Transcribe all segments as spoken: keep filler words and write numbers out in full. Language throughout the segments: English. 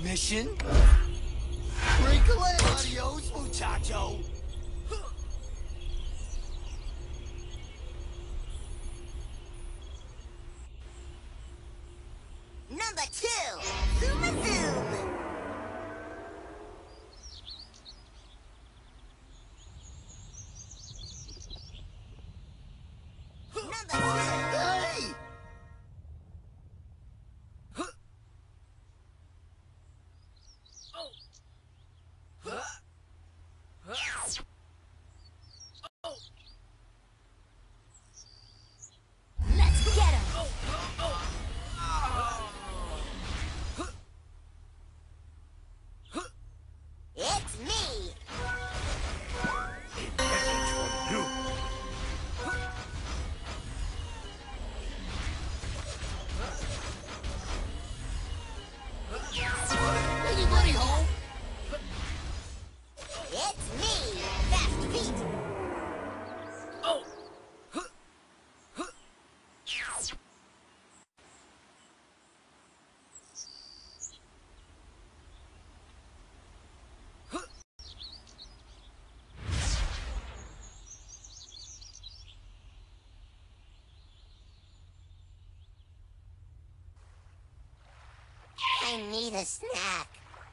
mission? Wrinkle it, adios, muchacho. Number two, Zoom Zoom. Number two. Hey! Let's get him. It's me. A message from you. Anybody home? It's me, Fast Pete. I need a snack.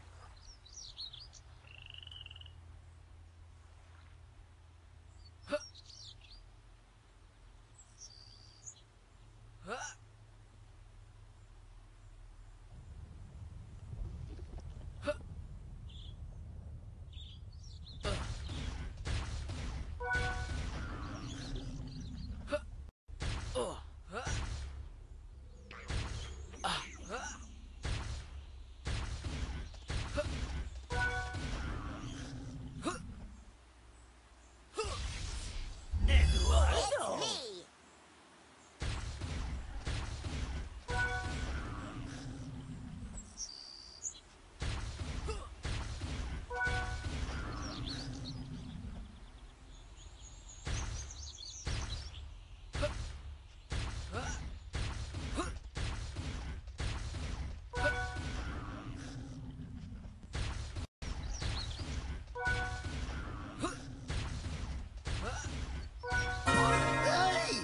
It's me. Hey!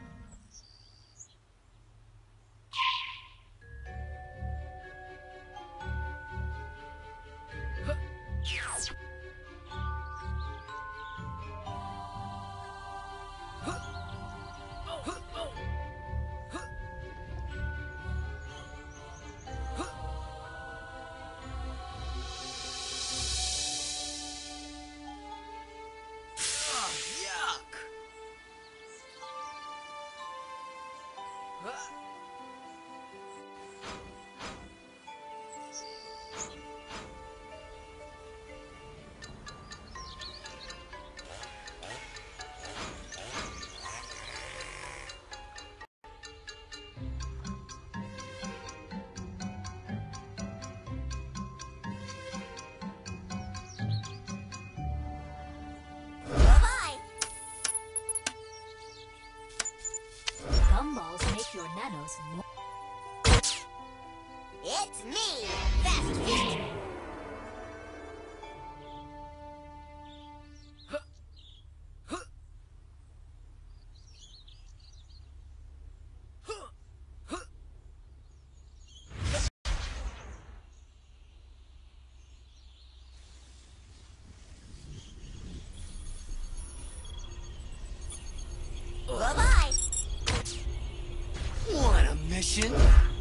Ah, yuck! Bye-bye. Gumballs make your nanos more. It's me, Fast Pete. Bye-bye. Want a mission?